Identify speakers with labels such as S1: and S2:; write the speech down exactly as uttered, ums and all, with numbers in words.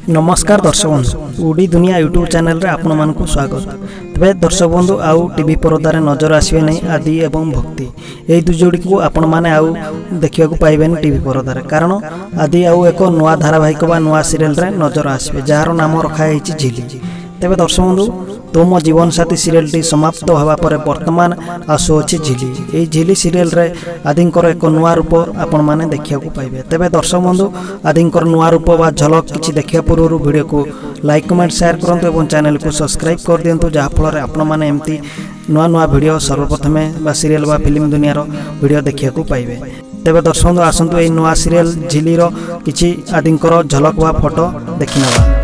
S1: नमस्कार दर्शक बंधु ओडी दुनिया यूट्यूब चैनल रे आपण मानकु स्वागत। तबे दर्शक बंधु आउ टीवी परदार नजर आसबे नहीं आदि एवं भक्ति ए दु जोड़ी को आपण माने आउ देखिया को पाइबेन टीवी परदार कारण आदि आउ एक नुआ धारावाहिक बा नुआ सीरियल रे नजर आसबे जार नाम रखा है झिली। तेबे दर्शक बंधु तुम जीवन साथी सीरियल टी समाप्त होगा पर वर्तमान आसुअछि झिली। ए झिली सीरियल रे आदिंकर एक नुआ रूप आपण माने देखिया को पाइबे। तेबे दर्शक बंधु आदिंकर नुआ रूप बा झलक किछि देखिया पूर्व वीडियो को लाइक कमेंट शेयर करंतु एवं चैनल को सब्सक्राइब कर दियंतु जहा फल रे आपण माने एम्ति नुआ नुआ वीडियो सर्वप्रथमे बा सीरियल बा फिल्म दुनिया रो वीडियो देखिया को पाइबे। तेबे दर्शक बंधु आसंतु ए नुआ सीरियल झिली रो किछि आदिंकर झलक बा फोटो देखिनबा।